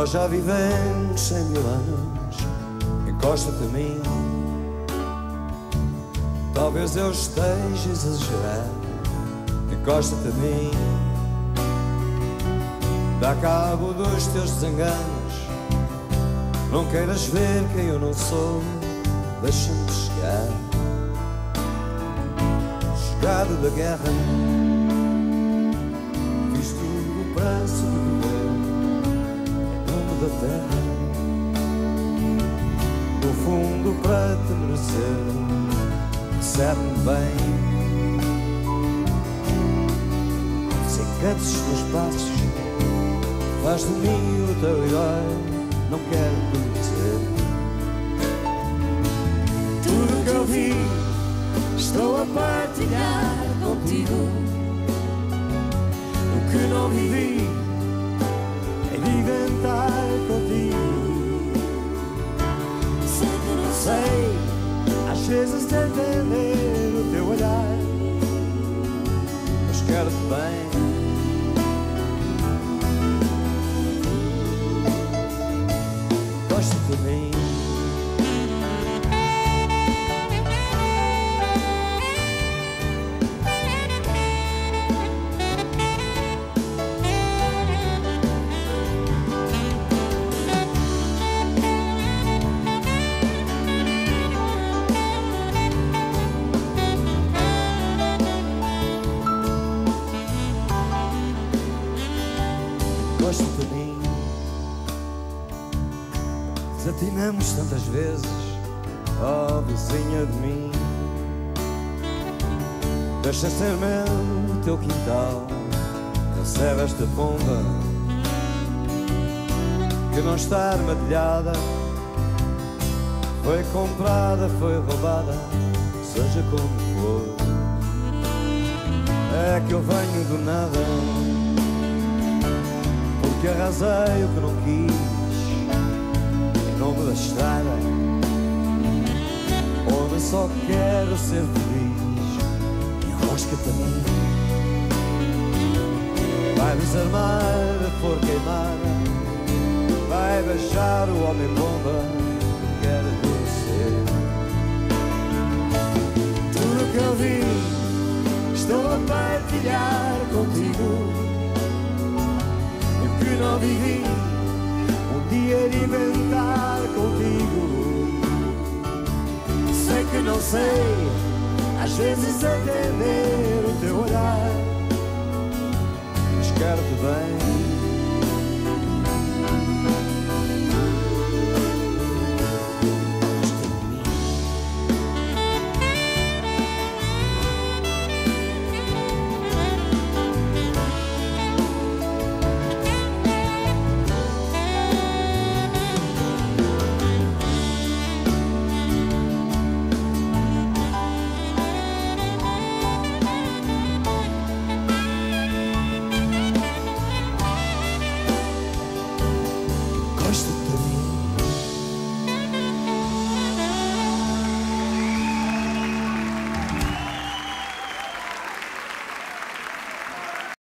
Nós já vivemos 100 mil anos. Encosta-te a mim. Talvez eu esteja a exagerar. Encosta-te a mim. Dá cabo dos teus desenganos. Não queiras ver quem eu não sou. Deixa-me chegar. Chegado da guerra, fiz tudo para sobreviver em nome da terra. No fundo, para te merecer, recebe-me bem. Se encantes os teus passos, faz de mim o teu herói. Não quero conhecer tudo que eu vi. Estou a partilhar contigo o que não vivi, é de inventar contigo. Sei que não sei, às vezes entender o teu olhar, mas quero-te bem. Gosto de mim. Gosto de mim. Desatinamos tantas vezes, ó vizinha de mim. Deixa ser meu o teu quintal. Recebe esta pomba que não está armadilhada. Foi comprada, foi roubada, seja como for. É que eu venho do nada, que arrasei o que não quis em nome da estrada, onde só quero ser feliz. Enrosca-te a mim. Vai desarmar a flor queimada, vai beijar o homem-bomba que quer adoecer. Tudo que eu vi, estou a partilhar contigo. Que não vivi, um dia de inventar contigo. Sei que não sei, às vezes entender o teu olhar, mas quero-te bem.